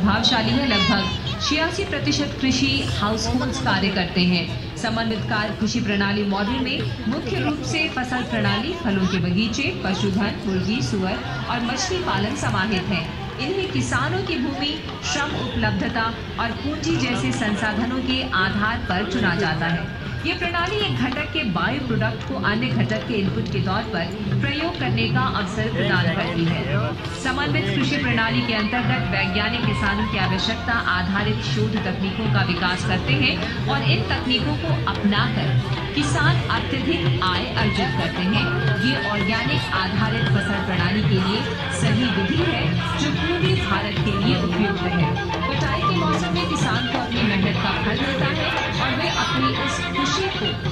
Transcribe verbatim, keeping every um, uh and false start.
प्रभावशाली है। लगभग छियासी प्रतिशत कृषि हाउसहोल्ड्स कार्य करते हैं। समन्वित कार्य कृषि प्रणाली मॉडल में मुख्य रूप से फसल प्रणाली, फलों के बगीचे, पशुधन, मुर्गी, सुअर और मछली पालन समाहित है। इन्हें किसानों की भूमि, श्रम उपलब्धता और पूंजी जैसे संसाधनों के आधार पर चुना जाता है। ये प्रणाली एक घटक के बायो प्रोडक्ट को अन्य घटक के इनपुट के तौर पर प्रयोग करने का अवसर प्रदान करती है। समन्वित कृषि प्रणाली के अंतर्गत वैज्ञानिक किसानों की आवश्यकता आधारित शोध तकनीकों का विकास करते हैं और इन तकनीकों को अपनाकर किसान अत्यधिक आय अर्जित करते हैं। ये ऑर्गेनिक आधारित फसल प्रणाली के लिए सही विधि है जो पूरे भारत के लिए उपयुक्त है। कटाई के मौसम में किसान को अपनी मेहनत का फल मिलता है और वे अपनी उस खुशी को